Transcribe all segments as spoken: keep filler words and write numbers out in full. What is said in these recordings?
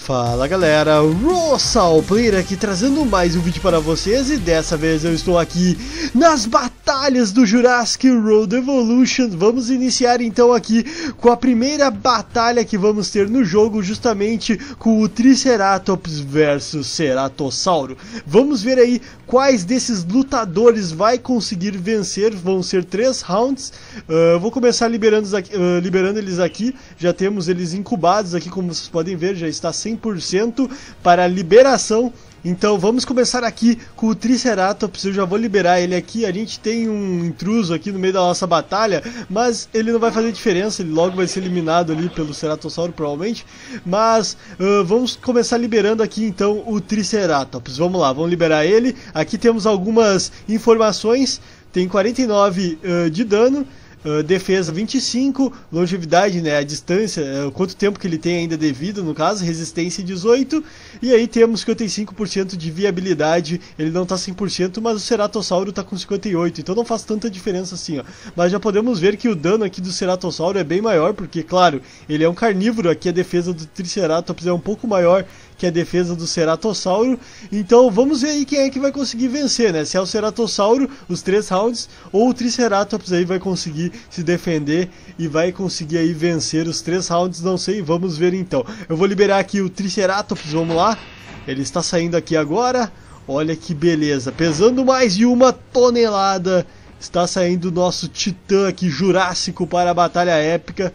Fala galera, Rossal Player aqui trazendo mais um vídeo para vocês e dessa vez eu estou aqui nas batalhas do Jurassic World Evolution. Vamos iniciar então aqui com a primeira batalha que vamos ter no jogo, justamente com o Triceratops versus Ceratossauro. Vamos ver aí quais desses lutadores vai conseguir vencer. Vão ser três rounds. uh, Vou começar liberando, uh, liberando eles aqui. Já temos eles incubados aqui, como vocês podem ver, já está cem por cento para liberação. Então vamos começar aqui com o Triceratops. Eu já vou liberar ele aqui. A gente tem um intruso aqui no meio da nossa batalha, mas ele não vai fazer diferença, ele logo vai ser eliminado ali pelo Ceratossauro provavelmente. Mas uh, vamos começar liberando aqui então o Triceratops. Vamos lá, vamos liberar ele. Aqui temos algumas informações. Tem quarenta e nove uh, de dano, Uh, defesa vinte e cinco, longevidade, né, a distância, uh, quanto tempo que ele tem ainda de vida, no caso, resistência dezoito, e aí temos cinquenta e cinco por cento de viabilidade. Ele não está cem por cento, mas o Ceratossauro está com cinquenta e oito por cento, então não faz tanta diferença assim, ó. Mas já podemos ver que o dano aqui do Ceratossauro é bem maior, porque, claro, ele é um carnívoro. Aqui a defesa do Triceratops é um pouco maior que a defesa do Ceratossauro. Então vamos ver aí quem é que vai conseguir vencer, né? Se é o Ceratossauro, os três rounds, ou o Triceratops aí vai conseguir se defender e vai conseguir aí vencer os três rounds, não sei, vamos ver então. Eu vou liberar aqui o Triceratops, vamos lá. Ele está saindo aqui agora, olha que beleza, pesando mais de uma tonelada. Está saindo o nosso titã aqui, Jurássico, para a batalha épica.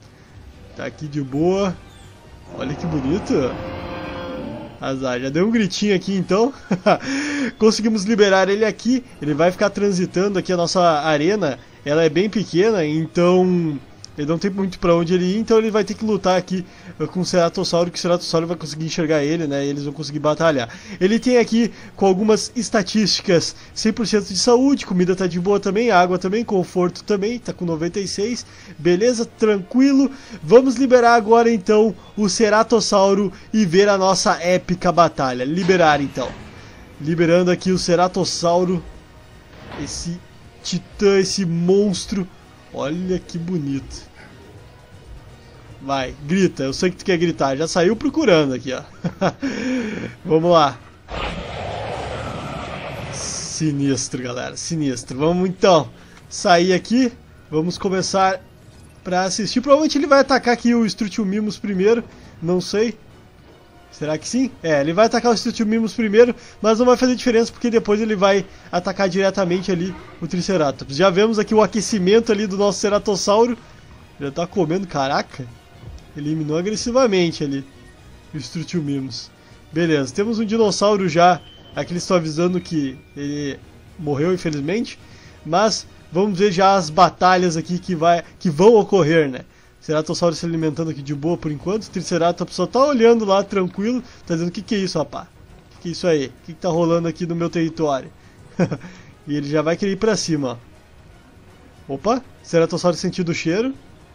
Tá aqui de boa, olha que bonito. Azar, já deu um gritinho aqui então. Conseguimos liberar ele aqui. Ele vai ficar transitando aqui a nossa arena. Ela é bem pequena, então ele não tem muito pra onde ele ir. Então ele vai ter que lutar aqui com o Ceratossauro, que o Ceratossauro vai conseguir enxergar ele, né? E eles vão conseguir batalhar. Ele tem aqui com algumas estatísticas: cem por cento de saúde, comida tá de boa também, água também, conforto também, tá com noventa e seis. Beleza, tranquilo. Vamos liberar agora então o Ceratossauro e ver a nossa épica batalha. Liberar então. Liberando aqui o Ceratossauro, esse titã, esse monstro. Olha que bonito. Vai, grita, eu sei que tu quer gritar. Já saiu procurando aqui, ó. Vamos lá. Sinistro, galera, sinistro. Vamos então sair aqui. Vamos começar pra assistir. Provavelmente ele vai atacar aqui o Struthiomimus primeiro. Não sei. Será que sim? É, ele vai atacar o Struthiomimus primeiro, mas não vai fazer diferença porque depois ele vai atacar diretamente ali o Triceratops. Já vemos aqui o aquecimento ali do nosso Ceratossauro. Já tá comendo, caraca. Eliminou agressivamente ali o Struthiomimus. Beleza, temos um dinossauro já. Aqui eles estão avisando que ele morreu, infelizmente. Mas vamos ver já as batalhas aqui que, vai, que vão ocorrer, né? Ceratossauro se alimentando aqui de boa por enquanto. O Triceratops só tá olhando lá tranquilo. Tá dizendo: o que que é isso, rapá? O que que é isso aí? O que que tá rolando aqui no meu território? E ele já vai querer ir pra cima, ó. Opa, Ceratossauro sentindo o cheiro.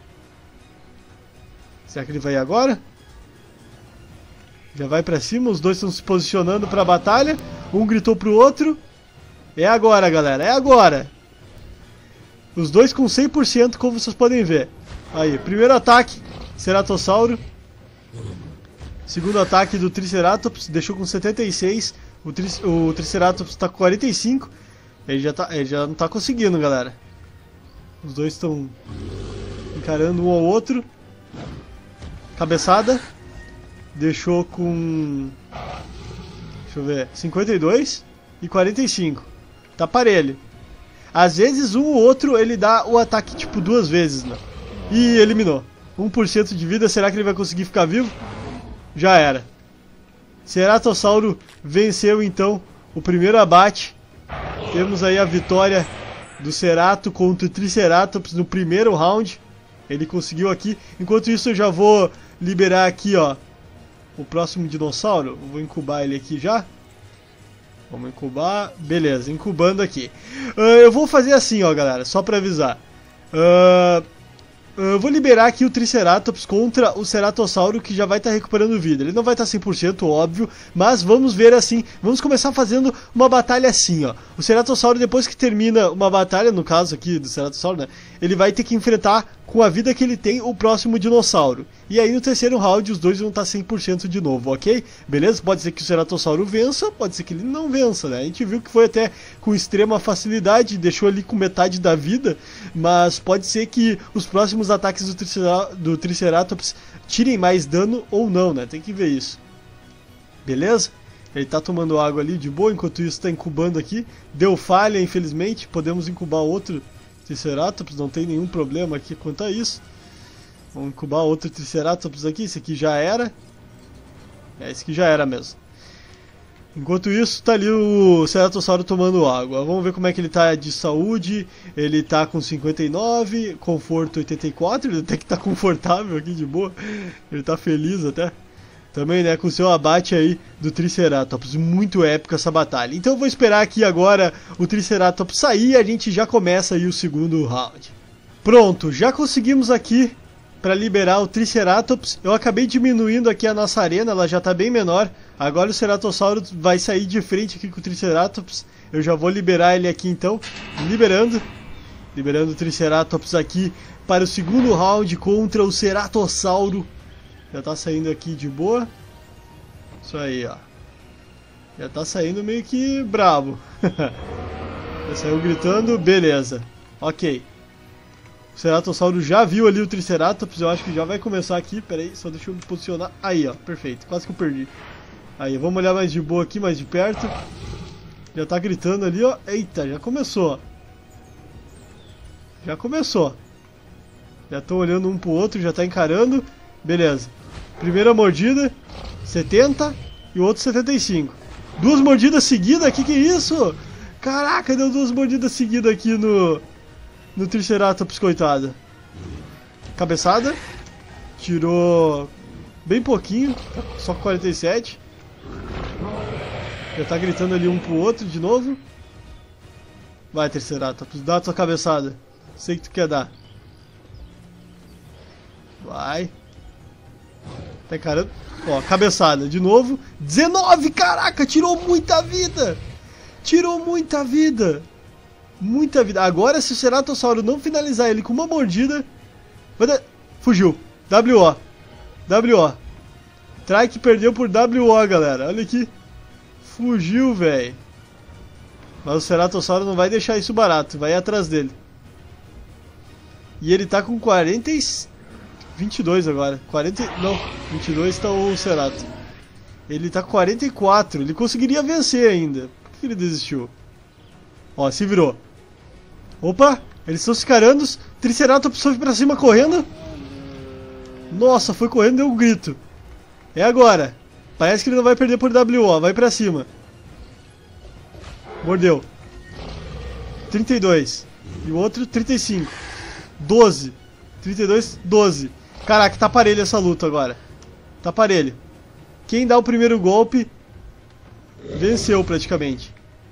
Será que ele vai ir agora? Já vai pra cima, os dois estão se posicionando pra batalha. Um gritou pro outro. É agora, galera, é agora. Os dois com cem por cento, como vocês podem ver. Aí, primeiro ataque, Ceratossauro. Segundo ataque do Triceratops, deixou com setenta e seis. O, tri o Triceratops está com quarenta e cinco. Ele já, tá, ele já não está conseguindo, galera. Os dois estão encarando um ao outro. Cabeçada. Deixou com... deixa eu ver, cinquenta e dois e quarenta e cinco. Tá parelho. Às vezes um ou outro ele dá o ataque tipo duas vezes, né? E eliminou. um por cento de vida, será que ele vai conseguir ficar vivo? Já era. Ceratossauro venceu então o primeiro abate. Temos aí a vitória do Cerato contra o Triceratops no primeiro round. Ele conseguiu aqui. Enquanto isso eu já vou liberar aqui, ó, o próximo dinossauro. Eu vou incubar ele aqui já. Vamos incubar. Beleza, incubando aqui. Uh, eu vou fazer assim, ó, galera, só pra avisar. Uh, eu vou liberar aqui o Triceratops contra o Ceratossauro, que já vai estar tá recuperando vida. Ele não vai estar tá cem por cento, óbvio, mas vamos ver assim. Vamos começar fazendo uma batalha assim, ó. O Ceratossauro, depois que termina uma batalha, no caso aqui do Ceratossauro, né, ele vai ter que enfrentar com a vida que ele tem o próximo dinossauro. E aí no terceiro round os dois vão estar cem por cento de novo, ok? Beleza? Pode ser que o Ceratossauro vença, pode ser que ele não vença, né? A gente viu que foi até com extrema facilidade, deixou ali com metade da vida, mas pode ser que os próximos ataques do, Tricera do Triceratops tirem mais dano ou não, né? Tem que ver isso. Beleza? Ele tá tomando água ali de boa, enquanto isso tá incubando aqui. Deu falha, infelizmente, podemos incubar outro Triceratops, não tem nenhum problema aqui quanto a isso. Vamos incubar outro Triceratops aqui, esse aqui já era. É, esse aqui já era mesmo. Enquanto isso, tá ali o Ceratossauro tomando água. Vamos ver como é que ele tá de saúde. Ele tá com cinquenta e nove, conforto oitenta e quatro, ele até que tá confortável aqui de boa. Ele tá feliz até. Também, né, com o seu abate aí do Triceratops. Muito épico essa batalha. Então eu vou esperar aqui agora o Triceratops sair e a gente já começa aí o segundo round. Pronto, já conseguimos aqui para liberar o Triceratops. Eu acabei diminuindo aqui a nossa arena, ela já está bem menor. Agora o Ceratossauro vai sair de frente aqui com o Triceratops. Eu já vou liberar ele aqui então. Liberando. Liberando o Triceratops aqui para o segundo round contra o Ceratossauro. Já tá saindo aqui de boa. Isso aí, ó. Já tá saindo meio que brabo. Já saiu gritando, beleza. Ok. O Ceratossauro já viu ali o Triceratops. Eu acho que já vai começar aqui. Pera aí, só deixa eu me posicionar. Aí, ó, perfeito. Quase que eu perdi. Aí, vamos olhar mais de boa aqui, mais de perto. Já tá gritando ali, ó. Eita, já começou. Já começou. Já tô olhando um pro outro, já tá encarando. Beleza. Primeira mordida, setenta e o outro setenta e cinco. Duas mordidas seguidas? Que que é isso? Caraca, deu duas mordidas seguidas aqui no no Triceratops, coitado. Cabeçada. Tirou bem pouquinho, só quarenta e sete. Já tá gritando ali um pro outro de novo. Vai, Triceratops, dá a tua cabeçada. Sei que tu quer dar. Vai. Tá encarando. Ó, cabeçada de novo. dezenove, caraca, tirou muita vida. Tirou muita vida. Muita vida. Agora, se o Ceratossauro não finalizar ele com uma mordida... Vai dar... Fugiu. W O. W O. Trike perdeu por W O, galera. Olha aqui. Fugiu, velho. Mas o Ceratossauro não vai deixar isso barato. Vai ir atrás dele. E ele tá com quarenta e... vinte e dois agora. quarenta... Não, vinte e dois tá o Cerato. Ele tá com quarenta e quatro. Ele conseguiria vencer ainda. Por que ele desistiu? Ó, se virou. Opa, eles estão se carando. Triceratops foi pra cima correndo. Nossa, foi correndo e deu um grito. É agora. Parece que ele não vai perder por W O. Vai pra cima. Mordeu. trinta e dois. E o outro trinta e cinco. doze. trinta e dois, doze. Caraca, tá parelho essa luta agora. Tá parelho. Quem dá o primeiro golpe venceu praticamente.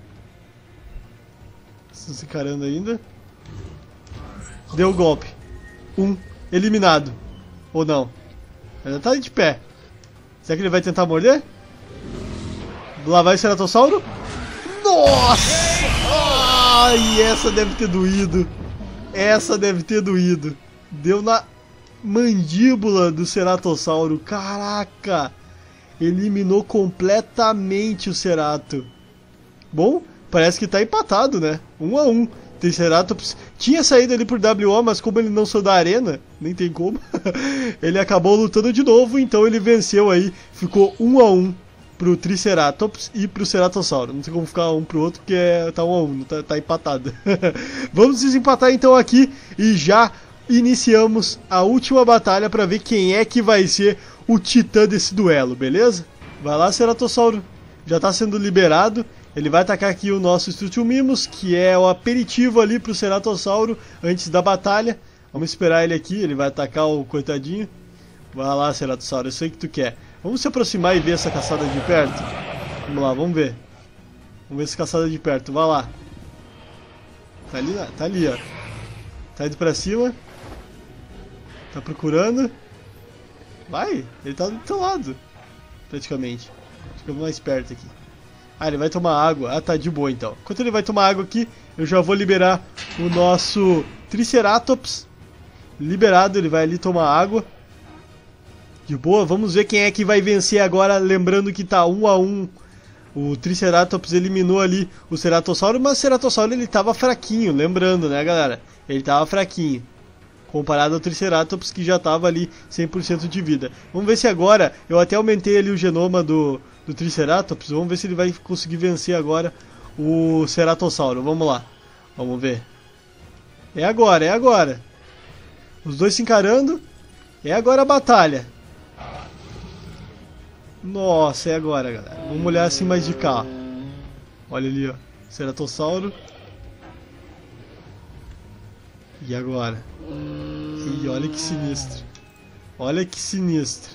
Estão se encarando ainda. Deu o golpe. Um. Eliminado. Ou não? Ainda tá de pé. Será que ele vai tentar morder? Lá vai o Ceratossauro. Nossa! Ai, essa deve ter doído. Essa deve ter doído. Deu na mandíbula do Ceratossauro. Caraca! Eliminou completamente o Cerato. Bom, parece que tá empatado, né? Um a um. Triceratops tinha saído ali por W O, mas como ele não saiu da arena, nem tem como, ele acabou lutando de novo, então ele venceu aí. Ficou um a um pro Triceratops e pro Ceratossauro. Não tem como ficar um pro outro, porque é, tá um a um, tá, tá empatado. Vamos desempatar então aqui e já iniciamos a última batalha para ver quem é que vai ser o titã desse duelo, beleza? Vai lá, Ceratossauro. Já tá sendo liberado. Ele vai atacar aqui o nosso Struthiomimus, que é o aperitivo ali pro Ceratossauro antes da batalha. Vamos esperar ele aqui, ele vai atacar o coitadinho. Vai lá, Ceratossauro, eu sei que tu quer. Vamos se aproximar e ver essa caçada de perto? Vamos lá, vamos ver. Vamos ver essa caçada de perto, vai lá. Tá ali, tá ali, ó. Tá indo pra cima. Tá procurando. Vai, ele tá do teu lado. Praticamente. Fica mais perto aqui. Ah, ele vai tomar água. Ah, tá de boa então. Enquanto ele vai tomar água aqui, eu já vou liberar o nosso Triceratops. liberado, ele vai ali tomar água. De boa, vamos ver quem é que vai vencer agora, lembrando que tá um a um. O Triceratops eliminou ali o Ceratossauro, mas o Ceratossauro ele tava fraquinho, lembrando, né, galera? Ele tava fraquinho, comparado ao Triceratops que já tava ali cem por cento de vida. Vamos ver se agora, eu até aumentei ali o genoma do, do Triceratops, vamos ver se ele vai conseguir vencer agora o Ceratossauro. Vamos lá, vamos ver. É agora, é agora. Os dois se encarando, é agora a batalha. Nossa, é agora, galera. Vamos olhar assim mais de cá. Olha ali, ó. Ceratossauro. E agora? E olha que sinistro. Olha que sinistro.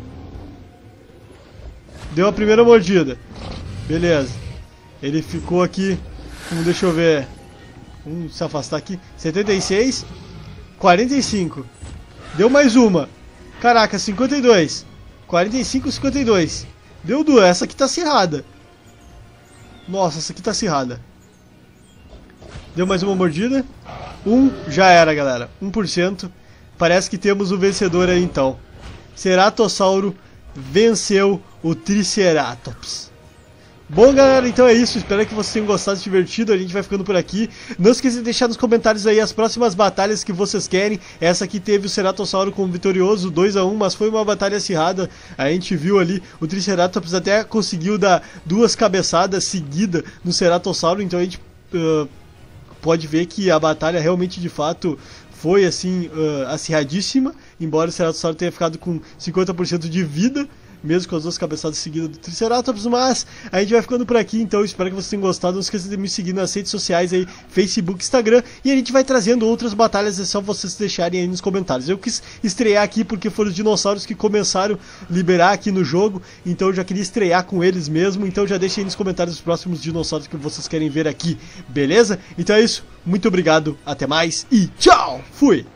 Deu a primeira mordida. Beleza. Ele ficou aqui. Hum, deixa eu ver. Vamos se afastar aqui. setenta e seis. quarenta e cinco. Deu mais uma. Caraca, cinquenta e dois. quarenta e cinco, cinquenta e dois. Deu duas. Essa aqui tá acirrada. Nossa, essa aqui tá acirrada. Deu mais uma mordida. Um, já era, galera. um por cento. Parece que temos o vencedor aí, então. Ceratossauro venceu o Triceratops. Bom, galera, então é isso. Espero que vocês tenham gostado, se divertido. A gente vai ficando por aqui. Não esqueça de deixar nos comentários aí as próximas batalhas que vocês querem. Essa aqui teve o Ceratossauro como vitorioso, dois a um, mas foi uma batalha acirrada. A gente viu ali, o Triceratops até conseguiu dar duas cabeçadas seguidas no Ceratossauro. Então a gente uh, pode ver que a batalha realmente, de fato, foi assim, uh, acirradíssima. Embora o Ceratossauro tenha ficado com cinquenta por cento de vida, mesmo com as duas cabeçadas seguidas do Triceratops. Mas a gente vai ficando por aqui, então espero que vocês tenham gostado. Não esqueça de me seguir nas redes sociais aí, Facebook, Instagram, e a gente vai trazendo outras batalhas, é só vocês deixarem aí nos comentários. Eu quis estrear aqui porque foram os dinossauros que começaram a liberar aqui no jogo, então eu já queria estrear com eles mesmo. Então já deixem aí nos comentários os próximos dinossauros que vocês querem ver aqui, beleza? Então é isso, muito obrigado, até mais e tchau, fui!